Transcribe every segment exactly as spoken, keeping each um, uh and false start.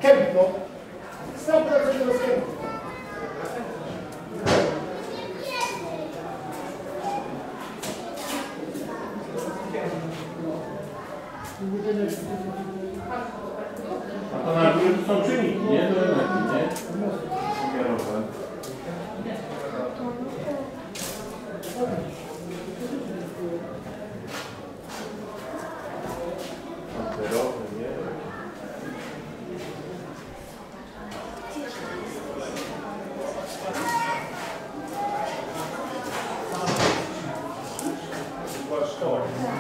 Kępno. Sam pracuje do Kępno. A to na górze są czynniki, nie? Do energii, nie? Pomiarowe. Zerowe, nie? Była szkoła.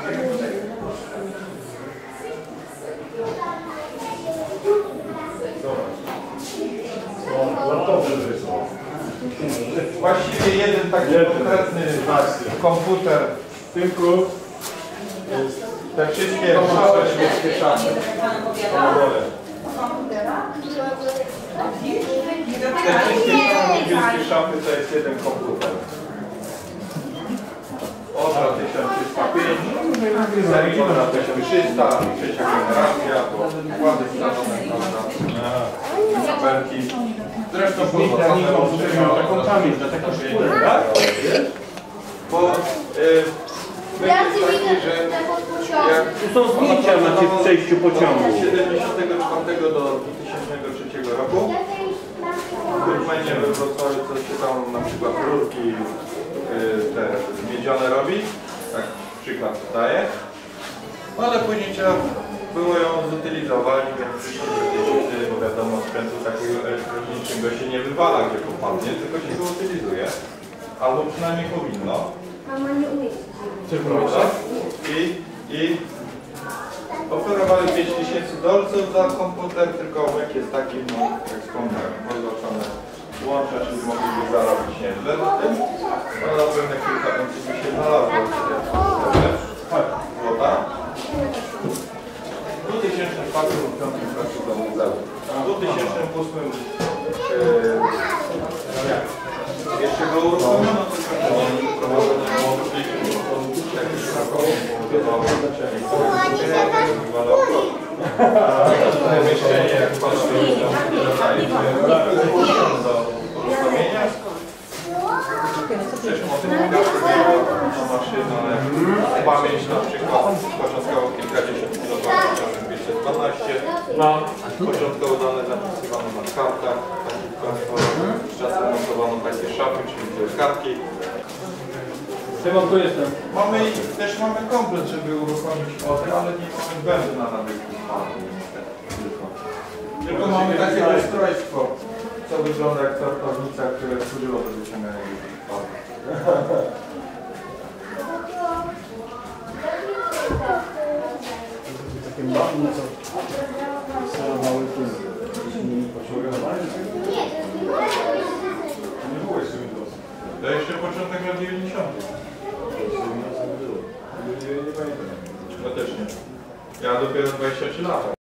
Właściwie jeden taki konkretny komputer, Tylko te wszystkie małe niebieskie szafy. Te wszystkie niebieskie szafy to jest jeden komputer. Odra tysiąc trzysta pięć, Odra tysiąc trzysta, trzecia generacja, to układy stanowe, prawda, kabelki. Zresztą nie konstruują taką pamięć, na taką szkórę, tak? Bo y, będzie taki, że jak Tu są zdjęcia macie w przejściu pociągu. od siedemdziesiątego czwartego do dwa tysiące trzeciego roku w Turkmenie we Wrocławiu coś się tam na przykład rurki y, te miedziane robi, tak przykład daję, no ale później trzeba było ją zutylizować, więc przyszliśmy, bo wiadomo, sprzętu takiego elektronicznego się nie wywala, gdzie popadnie, tylko się go utylizuje, albo przynajmniej powinno. Mama nie umie. Prawda? I, i oferowali pięć tysięcy dolców za komputer, tylko myk jest taki, no jak wspomniałem, rozloczone łącza, czyli mogliby zarobić nieźle na tym. No na pewno kilka tysięcy by się znalazło złota. W dwa tysiące czwartym lub dwa tysiące piątym trafił do muzeum. W dwa tysiące ósmym yy, jeszcze go uruchomiono, tylko prowadzone było jakieś rokowe pomieszczenie, jak patrzę, do uruchomienia. Zresztą o tym mówię, że maszyna, pamięć na przykład początkowo kilkadziesiąt kilowatów, dwieście dwanaście. Początkowo dane zapisywano na kartach, z czasem montowano takie szafy, czyli te kartki. Szymon, tu jestem. Mamy też mamy komplet, żeby uruchomić fotel, ale nie mamy będę na nawyku tylko. Tylko mamy takie ustrojstwo, co wygląda jak tortownica, które służyło do wyciągania fotel. Takie małe, co sterowały tym. Nie było jeszcze Windows. To jeszcze początek lat dziewięćdziesiątych. Nie pamiętam. Ja też nie. Ja dopiero dwadzieścia trzy lata.